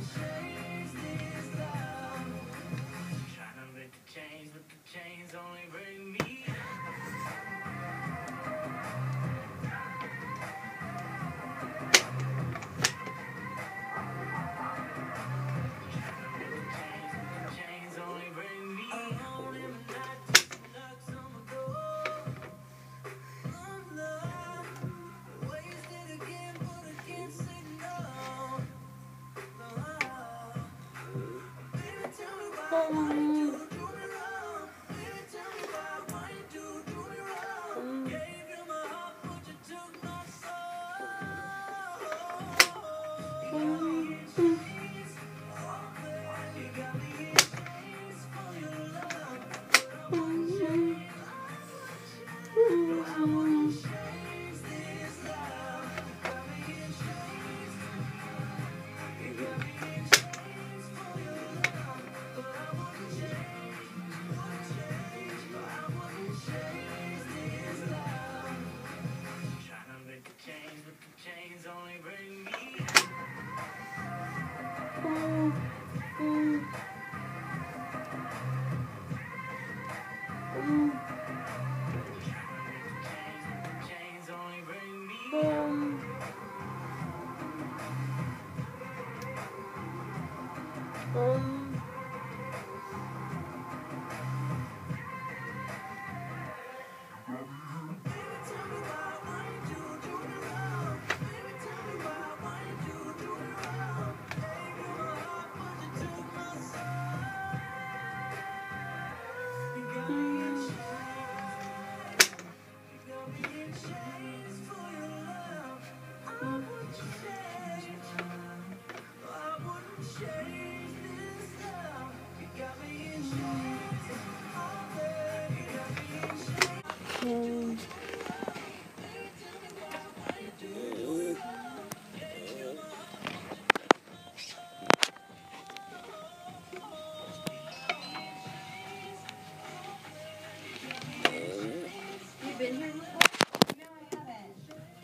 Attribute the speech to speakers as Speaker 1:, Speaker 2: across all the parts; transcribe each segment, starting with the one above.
Speaker 1: Been here before? No, I haven't.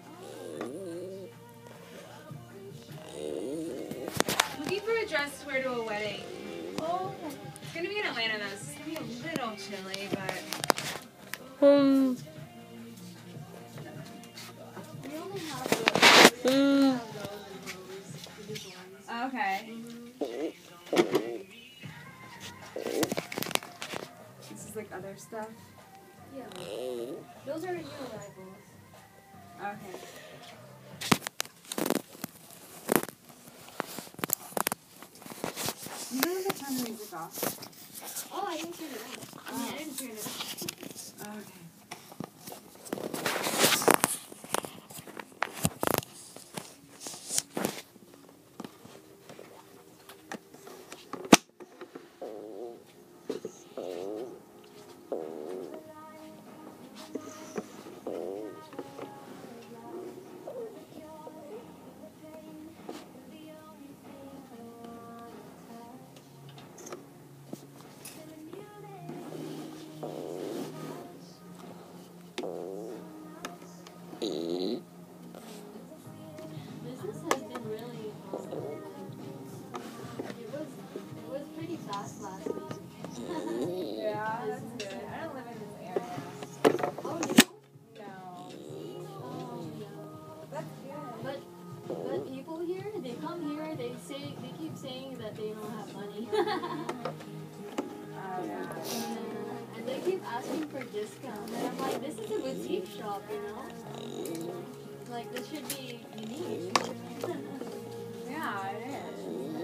Speaker 1: Looking for a dress to wear to a wedding. Oh, it's gonna be in Atlanta though. So it's gonna be a little chilly, but.
Speaker 2: We
Speaker 1: only have those. Okay. This is like other stuff.
Speaker 3: Yeah. Those are new arrivals.
Speaker 1: Okay. You don't have to turn the music off.
Speaker 3: Oh, I didn't turn it on. I mean, I didn't turn it on.
Speaker 1: Okay.
Speaker 3: Business has been really awesome. It was pretty fast last week.
Speaker 1: Yeah, that's good. I don't live in this area.
Speaker 3: Oh, no?
Speaker 1: No.
Speaker 3: Oh, no.
Speaker 1: That's good.
Speaker 3: But people here, they come here, they keep saying that they don't have money.
Speaker 1: Oh, yeah.
Speaker 3: And they keep asking for discounts. And I'm like, this is a boutique shop, you know? Like, this should be unique.
Speaker 1: Yeah, it is.